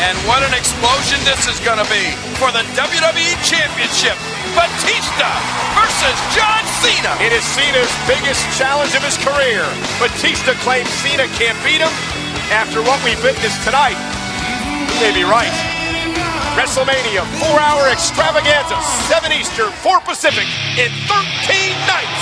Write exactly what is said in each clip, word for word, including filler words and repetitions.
And what an explosion this is going to be for the W W E Championship. Batista versus John Cena. It is Cena's biggest challenge of his career. Batista claims Cena can't beat him. After what we witnessed tonight, he may be right. WrestleMania four-hour extravaganza, seven Eastern, four Pacific, in thirteen nights.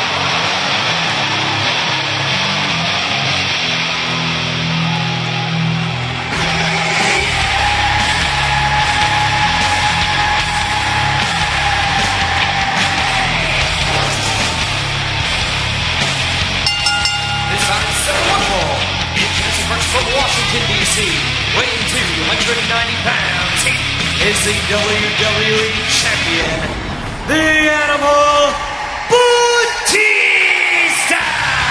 From Washington, D C, weighing two hundred ninety pounds, is the W W E Champion, the Animal Batista!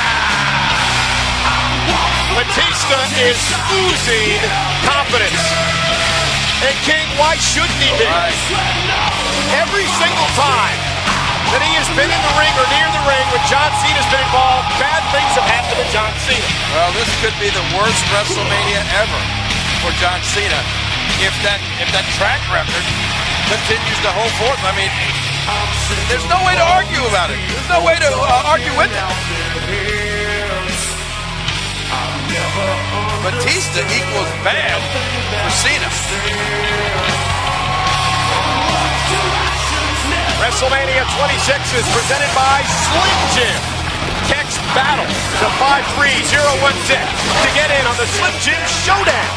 Batista is oozing confidence. And King, why shouldn't he be? Every single time that he has been in the ring or near the ring when John Cena's been involved, bad things have happened to John Cena. Well, this could be the worst WrestleMania ever for John Cena if that if that track record continues to hold forth. I mean, there's no way to argue about it. There's no way to uh, argue with it. Batista equals bad for Cena. WrestleMania twenty-six is presented by Slim Jim. Text BATTLE to five three zero one six to get in on the Slim Jim Showdown.